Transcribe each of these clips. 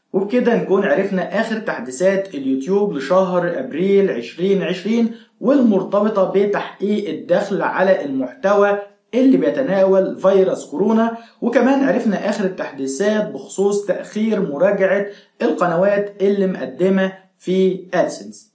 وبكده نكون عرفنا آخر تحديثات اليوتيوب لشهر أبريل 2020 والمرتبطة بتحقيق الدخل على المحتوى اللي بيتناول فيروس كورونا. وكمان عرفنا آخر التحديثات بخصوص تأخير مراجعة القنوات اللي مقدمة في أدسنس.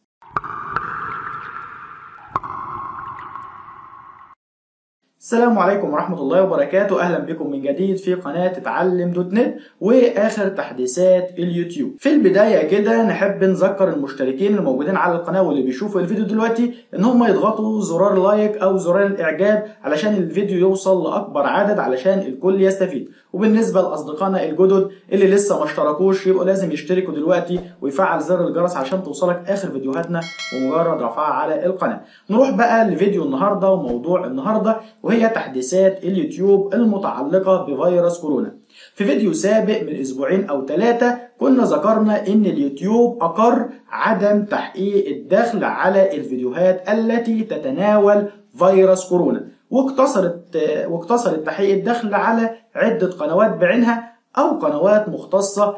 السلام عليكم ورحمة الله وبركاته، أهلا بكم من جديد في قناة اتعلم دوت نت وآخر تحديثات اليوتيوب. في البداية كده نحب نذكر المشتركين الموجودين على القناة واللي بيشوفوا الفيديو دلوقتي إن هم يضغطوا زرار لايك أو زرار الإعجاب علشان الفيديو يوصل لأكبر عدد علشان الكل يستفيد. وبالنسبة لأصدقائنا الجدد اللي لسه ما اشتركوش يبقوا لازم يشتركوا دلوقتي ويفعل زر الجرس عشان توصلك آخر فيديوهاتنا ومجرد رفعها على القناة. نروح بقى لفيديو النهاردة وموضوع النهاردة وهي تحديثات اليوتيوب المتعلقة بفيروس كورونا. في فيديو سابق من أسبوعين أو 3 كنا ذكرنا إن اليوتيوب أقر عدم تحقيق الدخل على الفيديوهات التي تتناول فيروس كورونا، واقتصرت تحقيق الدخل على عدة قنوات بعينها أو قنوات مختصة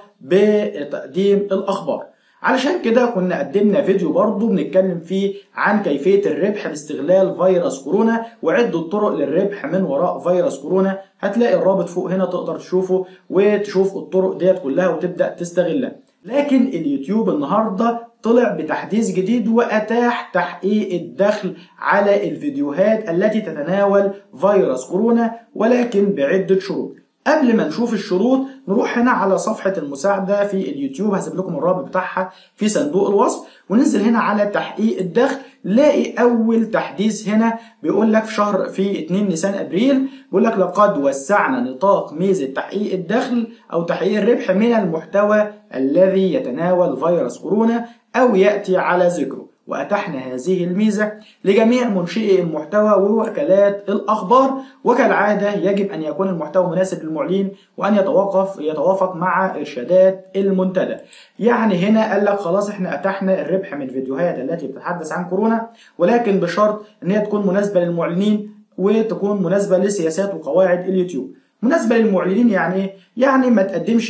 بتقديم الأخبار. علشان كده كنا قدمنا فيديو برضو بنتكلم فيه عن كيفية الربح باستغلال فيروس كورونا وعدة طرق للربح من وراء فيروس كورونا. هتلاقي الرابط فوق هنا تقدر تشوفه وتشوف الطرق ديت كلها وتبدأ تستغلها. لكن اليوتيوب النهاردة طلع بتحديث جديد وأتاح تحقيق الدخل على الفيديوهات التي تتناول فيروس كورونا ولكن بعدة شروط. قبل ما نشوف الشروط نروح هنا على صفحة المساعدة في اليوتيوب، هسيب لكم الرابط بتاعها في صندوق الوصف، وننزل هنا على تحقيق الدخل. لاقي أول تحديث هنا بيقول لك في 2 نيسان أبريل بيقول لك لقد وسعنا نطاق ميزة تحقيق الدخل أو تحقيق الربح من المحتوى الذي يتناول فيروس كورونا أو يأتي على ذكره، وأتحنا هذه الميزة لجميع منشئي المحتوى ووكالات الأخبار. وكالعادة يجب أن يكون المحتوى مناسب للمعلن وأن يتوافق مع إرشادات المنتدى. يعني هنا قال لك خلاص احنا أتحنا الربح من الفيديوهات التي بتتحدث عن كورونا ولكن بشرط أن هي تكون مناسبة للمعلنين وتكون مناسبة لسياسات وقواعد اليوتيوب. مناسبة للمعلنين يعني ما تقدمش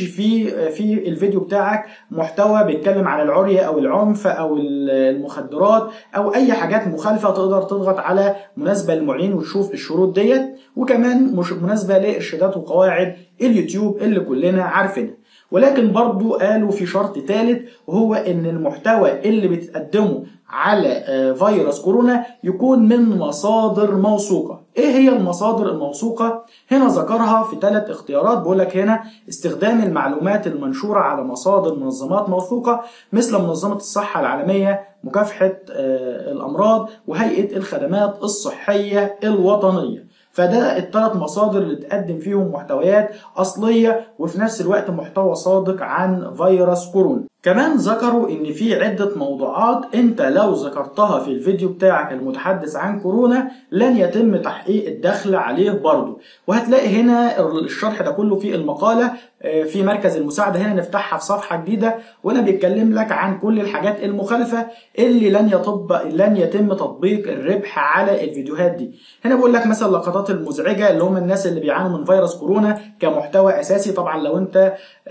في الفيديو بتاعك محتوى بيتكلم عن العري او العنف او المخدرات او اي حاجات مخالفة. تقدر تضغط على مناسبة للمعلنين وتشوف الشروط ديت، وكمان مش مناسبة لإرشادات وقواعد اليوتيوب اللي كلنا عارفينها. ولكن برضو قالوا في شرط ثالث وهو ان المحتوى اللي بتقدمه على فيروس كورونا يكون من مصادر موثوقة. ايه هي المصادر الموثوقة؟ هنا ذكرها في 3 اختيارات. بقول لك هنا استخدام المعلومات المنشورة على مصادر منظمات موثوقة مثل منظمة الصحة العالمية، مكافحة الأمراض، وهيئة الخدمات الصحية الوطنية. فده ال3 مصادر اللي تقدم فيهم محتويات أصلية وفي نفس الوقت محتوى صادق عن فيروس كورونا. كمان ذكروا ان في عدة موضوعات انت لو ذكرتها في الفيديو بتاعك المتحدث عن كورونا لن يتم تحقيق الدخل عليه برضو. وهتلاقي هنا الشرح ده كله في المقالة في مركز المساعدة. هنا نفتحها في صفحة جديدة وانا بيتكلم لك عن كل الحاجات المخالفة اللي لن يتم تطبيق الربح على الفيديوهات دي. هنا بقول لك مثلا اللقطات المزعجة اللي هم الناس اللي بيعانوا من فيروس كورونا كمحتوى اساسي. طبعا لو انت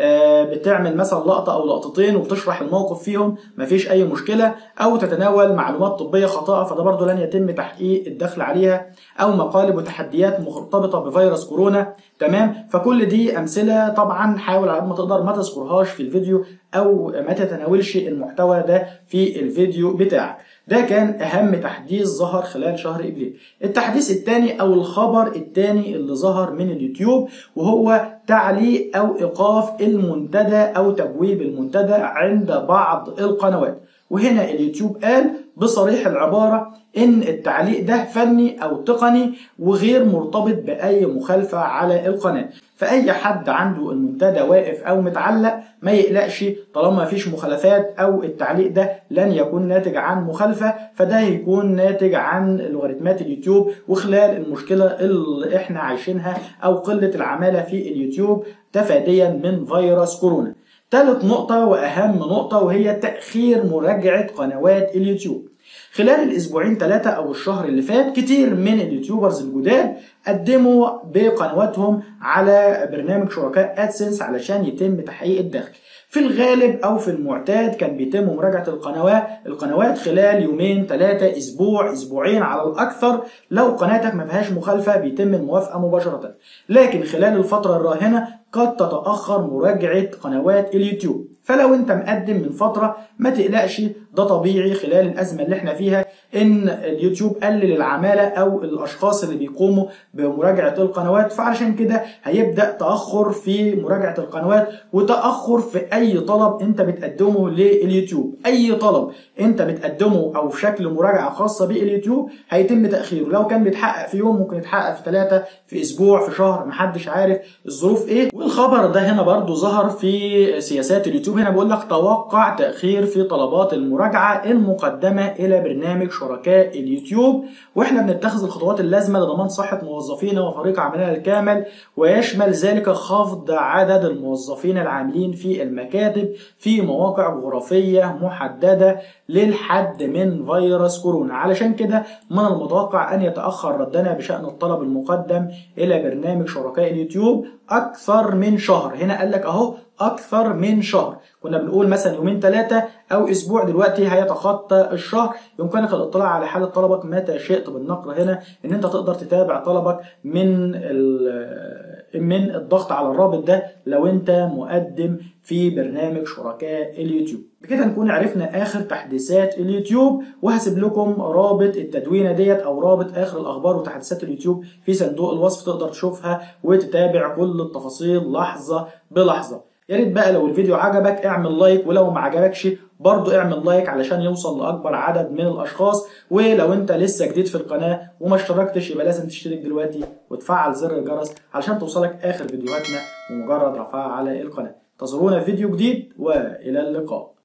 بتعمل مثلا لقطة او لقطتين وبتشرح الموقف فيهم مفيش اي مشكلة، او تتناول معلومات طبية خاطئة فده برضو لن يتم تحقيق الدخل عليها، او مقالب وتحديات مرتبطة بفيروس كورونا. تمام، فكل دي امثلة طبعا حاول على قد ما تقدر ما تذكرهاش في الفيديو او ما تتناولش المحتوى ده في الفيديو بتاعك. ده كان اهم تحديث ظهر خلال شهر ابريل. التحديث الثاني او الخبر الثاني اللي ظهر من اليوتيوب وهو تعليق او ايقاف المنتدى او تبويب المنتدى عند بعض القنوات. وهنا اليوتيوب قال بصريح العبارة ان التعليق ده فني او تقني وغير مرتبط باي مخالفة على القناة. فاي حد عنده المنتدى واقف او متعلق ما يقلقش طالما ما فيش مخالفات او التعليق ده لن يكون ناتج عن مخالفة، فده هيكون ناتج عن لوغاريتمات اليوتيوب وخلال المشكلة اللي احنا عايشينها او قلة العمالة في اليوتيوب تفاديا من فيروس كورونا. ثالث نقطة وأهم نقطة وهي تأخير مراجعة قنوات اليوتيوب. خلال الاسبوعين 3 او الشهر اللي فات كتير من اليوتيوبرز الجداد قدموا بقنواتهم على برنامج شركاء ادسنس علشان يتم تحقيق الدخل. في الغالب او في المعتاد كان بيتم مراجعة القنوات خلال يومين 3 اسبوع اسبوعين على الاكثر. لو قناتك ما فيهاش مخالفة بيتم الموافقة مباشرة، لكن خلال الفترة الراهنة قد تتأخر مراجعة قنوات اليوتيوب. فلو انت مقدم من فترة ما تقلقش، ده طبيعي خلال الأزمة اللي احنا فيها ان اليوتيوب قلل العمالة او الاشخاص اللي بيقوموا بمراجعة القنوات، فعشان كده هيبدأ تأخر في مراجعة القنوات وتأخر في اي طلب انت بتقدمه لليوتيوب. اي طلب انت بتقدمه او في شكل مراجعة خاصة باليوتيوب هيتم تأخيره. لو كان بيتحقق في يوم ممكن يتحقق في 3 في اسبوع في شهر، محدش عارف الظروف ايه. والخبر ده هنا برضو ظهر في سياسات اليوتيوب. هنا بقول لك توقع تأخير في طلبات المراجعة المقدمة الى برنامج شركاء اليوتيوب، واحنا بنتخذ الخطوات اللازمة لضمان صحة موظفينا وفريق عملنا الكامل، ويشمل ذلك خفض عدد الموظفين العاملين في المكاتب في مواقع جغرافية محددة للحد من فيروس كورونا. علشان كده من المتوقع ان يتأخر ردنا بشأن الطلب المقدم الى برنامج شركاء اليوتيوب اكثر من شهر. هنا قال لك اهو اكثر من شهر، كنا بنقول مثلا يومين 3 او اسبوع، دلوقتي هيتخطى الشهر. يمكنك الاطلاع على حالة طلبك متى شئت بالنقر هنا، ان انت تقدر تتابع طلبك من الضغط على الرابط ده لو انت مقدم في برنامج شركاء اليوتيوب. بكده نكون عرفنا اخر تحديثات اليوتيوب، وهسيب لكم رابط التدوينه ديت او رابط اخر الاخبار وتحديثات اليوتيوب في صندوق الوصف، تقدر تشوفها وتتابع كل التفاصيل لحظه بلحظه. يا ريت بقى لو الفيديو عجبك اعمل لايك، ولو ما عجبكش برضو اعمل لايك علشان يوصل لاكبر عدد من الاشخاص. ولو انت لسه جديد في القناه وما اشتركتش يبقى لازم تشترك دلوقتي وتفعل زر الجرس علشان توصلك اخر فيديوهاتنا بمجرد رفعها على القناه. انتظرونا في فيديو جديد والى اللقاء.